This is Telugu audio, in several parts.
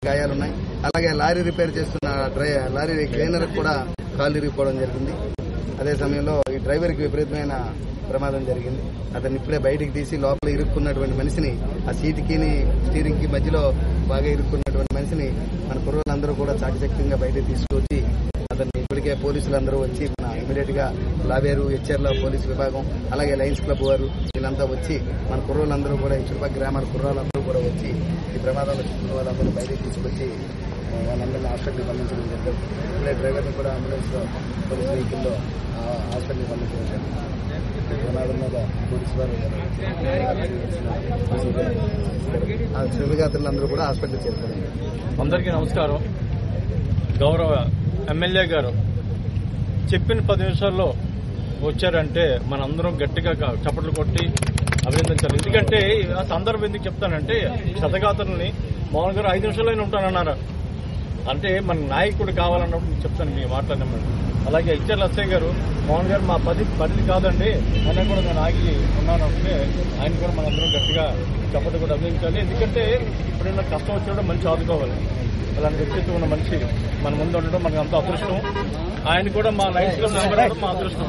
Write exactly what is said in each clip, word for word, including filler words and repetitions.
గాయాలున్నాయి. అలాగే లారీ రిపేర్ చేస్తున్న లారీ క్లీనర్ కూడా కాలు ఇరిగిపోవడం జరిగింది. అదే సమయంలో ఈ డ్రైవర్ కి విపరీతమైన ప్రమాదం జరిగింది. అతన్ని ఇప్పుడే బయటికి తీసి లోపల ఇరుక్కున్నటువంటి మనిషిని ఆ సీటుకి స్టీరింగ్ కి మధ్యలో బాగా ఇరుక్కున్నటువంటి మనిషిని మన కుర్రోళ్ళందరూ కూడా చాకచక్యంగా బయటకు తీసుకొచ్చి అతన్ని ఇప్పటికే పోలీసులందరూ వచ్చి మన ఇమీడియట్ గా లావేరు హెచ్ఆర్ల పోలీసు విభాగం అలాగే లయన్స్ క్లబ్ వారు వీళ్ళంతా వచ్చి మన కుర్రోళ్ళందరూ కూడా ఈ చుట్టుపక్కల గ్రామాల కుర్రాళ్ళందరూ కూడా వచ్చి ఈ ప్రమాదంలో చిన్న వాళ్ళందరూ బయటకు తీసుకొచ్చి వాళ్ళందరినీ హాస్పిటల్కి పంపించడం జరిగింది. ఇప్పుడే డ్రైవర్ని కూడా అంబులెన్స్ లో పోలీస్ వెహికల్ లో హాస్పిటల్కి పంపించడం జరిగింది. ప్రమాదం మీద పోలీసు వారు క్షతగాత్రులందరూ కూడా హాస్పిటల్ చేరుకోండి. అందరికీ నమస్కారం. గౌరవ ఎమ్మెల్యే గారు చెప్పిన పది నిమిషాల్లో వచ్చారంటే మనందరం గట్టిగా చప్పట్లు కొట్టి అభినందించాలి. ఎందుకంటే ఆ సందర్భం ఎందుకు చెప్తానంటే క్షతగాత్రుల్ని మోహన్ గారు ఐదు నిమిషాలైనా ఉంటానన్నారు. అంటే మన నాయకుడు కావాలన్నప్పుడు మీకు చెప్తాను, మీ మాట్లాడినప్పుడు. అలాగే హెచ్ఆర్ ఎస్ఐ గారు మోహన్ గారు మా పది పరిధి కాదండి అయినా కూడా నేను ఆగి ఉన్నానంటే ఆయన కూడా మనందరం గట్టిగా చప్పట్లు కూడా అభినందించాలి. ఎందుకంటే ఇప్పుడైనా కష్టం వచ్చినప్పుడు మంచి ఆదుకోవాలి. అలాంటి వ్యక్తిత్వం ఉన్న మనిషి మన ముందు ఉండడం మనకు అంత అదృష్టం. ఆయన కూడా మా లైఫ్ లో మా అదృష్టం.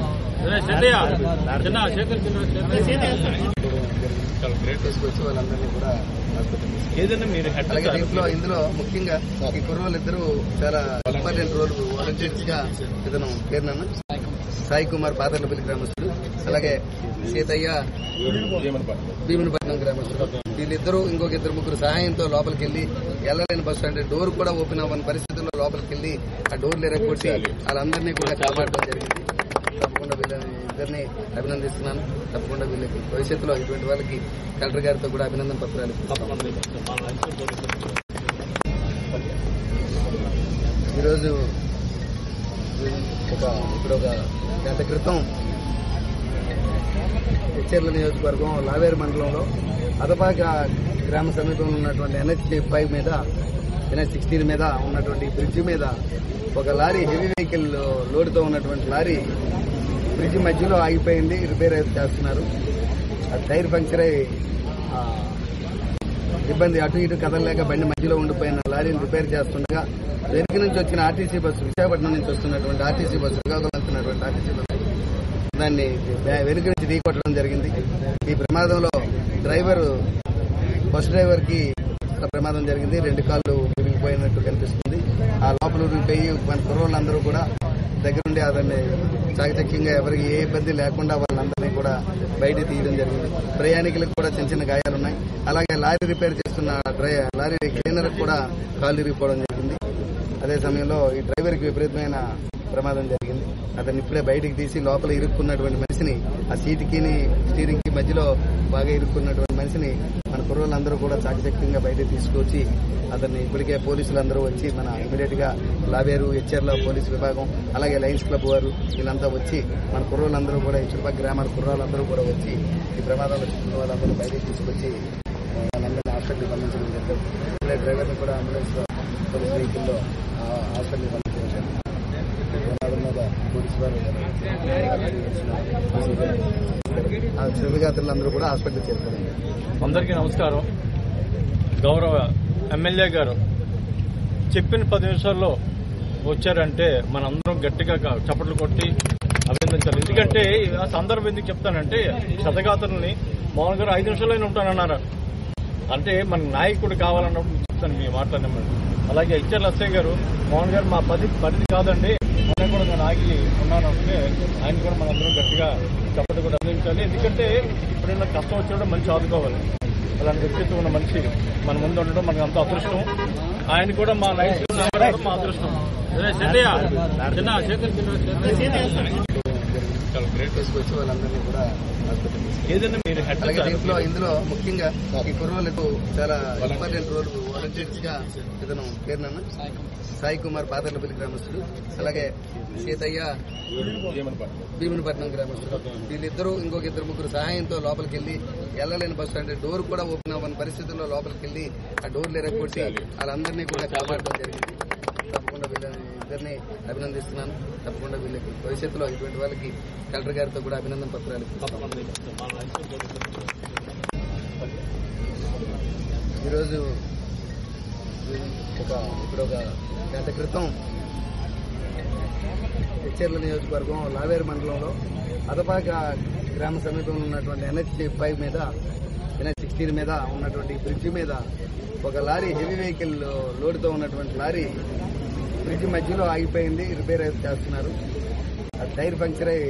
తీసుకొచ్చి వాళ్ళందరినీ కూడా ఏదైనా మీరు దీంట్లో ఇందులో ముఖ్యంగా ఈ కుర్రోళ్ళు ఇద్దరు చాలా ఇంపార్టెంట్ రోల్ వాలంటీర్స్ గా ఇతను పేరునన్న సాయి కుమార్ పాతర్లపల్లి గ్రామస్తుడు, అలాగే సీతయ్య భీమునిపట్నం గ్రామస్తుడు. వీళ్ళిద్దరూ ఇంకొక ఇద్దరు ముగ్గురు సహాయంతో లోపలికి వెళ్లి వెళ్ళలేని బస్సు అంటే డోర్ కూడా ఓపెన్ అవ్వని పరిస్థితుల్లో లోపలికి వెళ్లి ఆ డోర్లు ఎరగొట్టి వాళ్ళందరినీ కూడా కాపాడడం జరిగింది. తప్పకుండా వీళ్ళని ఇద్దరిని అభినందిస్తున్నాను. తప్పకుండా వీళ్ళకి భవిష్యత్తులో ఇటువంటి వాళ్ళకి కలెక్టర్ గారితో కూడా అభినందన పత్రాలు. ఈరోజు ఒక ఇప్పుడు ఒక గంట క్రితం హెచ్ఆర్ల నియోజకవర్గం లావేరు మండలంలో అదపాక గ్రామ సమీపంలో ఉన్నటువంటి ఎన్హెచ్ ఫైవ్ మీద ఎన్హెచ్ సిక్స్టీన్ మీద ఉన్నటువంటి బ్రిడ్జి మీద ఒక లారీ హెవీ వెహికల్ లోడ్తో ఉన్నటువంటి లారీ బ్రిడ్జి మధ్యలో ఆగిపోయింది. రిపేర్ అయితే చేస్తున్నారు. టైర్ పంక్చర్ అయి ఇబ్బంది అటు ఇటు కదలలేక బండి మధ్యలో ఉండిపోయిన లారీని రిపేర్ చేస్తుండగా వెనుక నుంచి వచ్చిన ఆర్టీసీ బస్సు, విశాఖపట్నం నుంచి వస్తున్నటువంటి ఆర్టీసీ బస్సు, శ్రీకాకుళం వెళ్తున్నటువంటి ఆర్టీసీ బస్సు దాన్ని వెనుక నుంచి ఢీకొట్టడం జరిగింది. ఈ ప్రమాదంలో డ్రైవర్ బస్ డ్రైవర్ కి ప్రమాదం జరిగింది. రెండు కాళ్ళు విరిగిపోయినట్టు కనిపిస్తుంది. ఆ లోపల విరిగిపోయి మన కుర్రోళ్ళందరూ కూడా దగ్గరుండి అతన్ని చాకచక్యంగా ఎవరికి ఏ ఇబ్బంది లేకుండా వాళ్ళందరినీ కూడా బయట తీయడం జరిగింది. ప్రయాణికులకు కూడా చిన్న చిన్న గాయాలున్నాయి. అలాగే లారీ రిపేర్ చేస్తున్న లారీ క్లీనర్ కూడా కాలు ఇరిగిపోవడం జరిగింది. అదే సమయంలో ఈ డ్రైవర్ కి విపరీతమైన ప్రమాదం జరిగింది. అతన్ని ఇప్పుడే బయటికి తీసి లోపల ఇరుక్కున్నటువంటి మనిషిని ఆ సీటుకి స్టీరింగ్ కి మధ్యలో బాగా ఇరుక్కున్నటువంటి మనిషిని మన కుర్రోళ్ళందరూ కూడా చాకచక్యంగా బయటకు తీసుకొచ్చి అతన్ని ఇప్పటికే పోలీసులందరూ వచ్చి మన ఇమీడియట్ గా లావేరు హెచ్ఆర్ల పోలీసు విభాగం అలాగే లయన్స్ క్లబ్ వారు వీళ్ళంతా వచ్చి మన కుర్రోళ్ళందరూ కూడా ఈ చుట్టుపక్కల గ్రామాల కుర్రాళ్ళందరూ కూడా వచ్చి ఈ ప్రమాదంలో చిన్న వాళ్ళందరూ బయటకు తీసుకొచ్చి వాళ్ళందరినీ హాస్పిటల్కి పంపించడం జరిగింది. ఇప్పుడే డ్రైవర్ని కూడా అంబులెన్స్ లో పోలీస్ వెహికల్ లో హాస్పిటల్కి పంపించడం జరిగింది. ప్రమాదం మీద పోలీసు వారు క్షతగాత్రులందరూ కూడా హాస్పిటల్ చేరుకోండి. అందరికీ నమస్కారం. గౌరవ ఎమ్మెల్యే గారు చెప్పిన పది నిమిషాల్లో వచ్చారంటే మనందరం గట్టిగా చప్పట్లు కొట్టి అభినందించాలి. ఎందుకంటే ఆ సందర్భం ఎందుకు చెప్తానంటే క్షతగాత్రుల్ని మోహన్ గారు ఐదు నిమిషాలైనా ఉంటానన్నారు. అంటే మన నాయకుడు కావాలన్నప్పుడు మీకు చెప్తాను, మీ మాట్లాడినప్పుడు. అలాగే హెచ్ఆర్ ఎస్ఐ గారు మోహన్ గారు మా పది పరిధి కాదండి అయినా కూడా నేను ఆగి ఉన్నానంటే ఆయన కూడా మనందరం గట్టిగా చప్పట్లు కూడా అభినందించాలి. ఎందుకంటే ఇప్పుడైనా కష్టం వచ్చినప్పుడు మంచి ఆదుకోవాలి. అలాంటి వ్యక్తిత్వం ఉన్న మనిషి మన ముందు ఉండడం మనకు అంత అదృష్టం. ఆయన కూడా మా లైఫ్ లో మా అదృష్టం. తీసుకొచ్చి వాళ్ళందరినీ కూడా ఏదైనా మీరు దీంట్లో ఇందులో ముఖ్యంగా ఈ కుర్రోళ్ళకు చాలా ఇంపార్టెంట్ రోల్ వాలంటీర్స్ గా ఇతను పేరునన్న సాయి కుమార్ పాతర్లపల్లి గ్రామస్తుడు, అలాగే సీతయ్య భీమునిపట్నం గ్రామస్తుడు. వీళ్ళిద్దరూ ఇంకొక ఇద్దరు ముగ్గురు సహాయంతో లోపలికి వెళ్లి వెళ్ళలేని బస్సు అంటే డోర్ కూడా ఓపెన్ అవ్వని పరిస్థితుల్లో లోపలికి వెళ్లి ఆ డోర్లు ఎరగొట్టి వాళ్ళందరినీ కూడా కాపాడడం జరిగింది. తప్పకుండా వీళ్ళని ఇద్దరిని అభినందిస్తున్నాను. తప్పకుండా వీళ్ళకి భవిష్యత్తులో ఇటువంటి వాళ్ళకి కలెక్టర్ గారితో కూడా అభినందన పత్రాలు. ఈరోజు ఒక ఇప్పుడు ఒక గంట క్రితం హెచ్చెర్ల నియోజకవర్గం లావేరు మండలంలో అదపాక గ్రామ సమీపంలో ఉన్నటువంటి ఎన్హెచ్ ఫైవ్ మీద ఎన్హెచ్ సిక్స్టీన్ మీద ఉన్నటువంటి బ్రిడ్జి మీద ఒక లారీ హెవీ వెహికల్ లోడ్తో ఉన్నటువంటి లారీ బ్రిడ్జి మధ్యలో ఆగిపోయింది. రిపేర్ అయితే చేస్తున్నారు. ఆ టైర్ పంక్చర్ అయి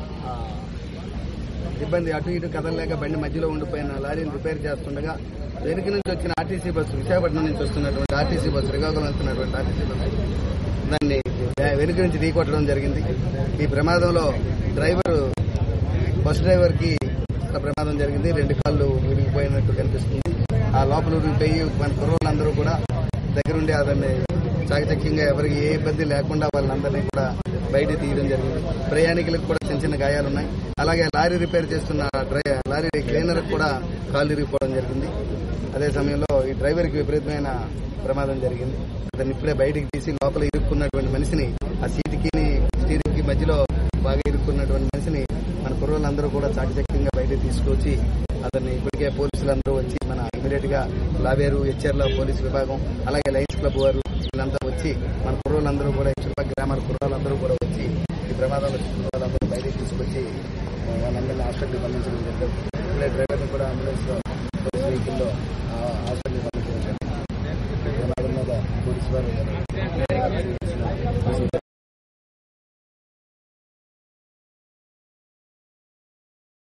ఇబ్బంది అటు ఇటు కదలలేక బండి మధ్యలో ఉండిపోయిన లారీని రిపేర్ చేస్తుండగా వెనుక నుంచి వచ్చిన ఆర్టీసీ బస్సు, విశాఖపట్నం నుంచి వస్తున్నటువంటి ఆర్టీసీ బస్సు, శ్రీకాకుళం వెళ్తున్నటువంటి ఆర్టీసీ బస్సు దాన్ని వెనుక నుంచి ఢీకొట్టడం జరిగింది. ఈ ప్రమాదంలో డ్రైవర్ బస్ డ్రైవర్ కి ప్రమాదం జరిగింది. రెండు కాళ్ళు విరిగిపోయినట్టు కనిపిస్తుంది. ఆ లోపల విరిగిపోయి మన కుర్రోళ్ళందరూ కూడా దగ్గరుండి అతన్ని చాకచక్యంగా ఎవరికి ఏ ఇబ్బంది లేకుండా వాళ్ళందరినీ కూడా బయట తీయడం జరిగింది. ప్రయాణికులకు కూడా చిన్న చిన్న గాయాలున్నాయి. అలాగే లారీ రిపేర్ చేస్తున్న లారీ క్లీనర్ కూడా కాళ్ళు ఇరిగిపోవడం జరిగింది. అదే సమయంలో ఈ డ్రైవర్ కి విపరీతమైన ప్రమాదం జరిగింది. అతన్ని ఇప్పుడే బయటికి తీసి లోపల ఇరుక్కున్నటువంటి మనిషిని, ఆ సీటుకి స్టీరింగ్ కి మధ్యలో బాగా ఇరుక్కున్నటువంటి మనిషిని మన కుర్రోళ్ళందరూ కూడా చాకచక్యంగా బయటకు తీసుకొచ్చి అతన్ని ఇప్పటికే పోలీసులందరూ వచ్చి మన ఇమీడియట్ గా లావేరు హెచ్చెర్ల పోలీసు విభాగం అలాగే లయన్స్ క్లబ్ వారు వీళ్ళంతా వచ్చి మన కుర్రోళ్ళందరూ కూడా చుట్టుపక్కల గ్రామాల కుర్రోళ్ళందరూ కూడా వచ్చి ఈ ప్రమాదంలో కుర్రోళ్ళందరూ బయటకు తీసుకొచ్చి వాళ్ళందరినీ హాస్పిటల్కి పంపించడం జరిగింది. ఇప్పుడే డ్రైవర్ని కూడా అంబులెన్స్ లో పోలీస్ వెహికల్ లో హాస్పిటల్కి పంపించడం జరిగింది. ప్రమాదం మీద పోలీసు వారు